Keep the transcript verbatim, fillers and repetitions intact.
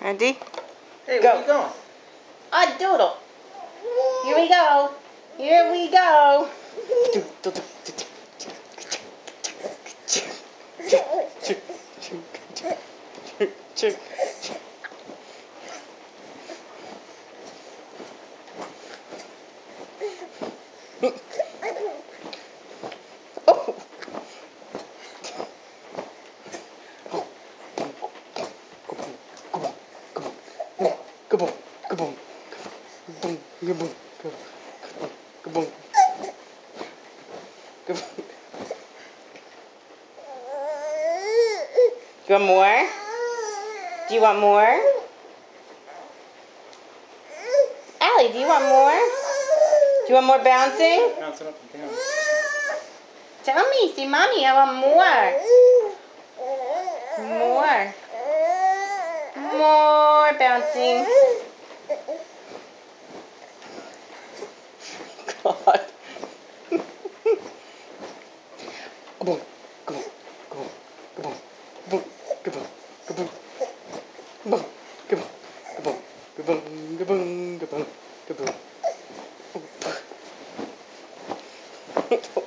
Ready? Hey, go. where you going? A doodle. Here we go. Here we go. Oh. Kaboom, kaboom, kaboom, kaboom, kaboom, kaboom. You want more? Do you want more? Allie, do you want more? Do you want more bouncing? Bouncing up and down. Tell me, see, mommy, I want more. More. More bouncing. God. Come on, come on, come on, come on, come on, come on, come on, come on, come on, come on, come on, come on, come on, come on.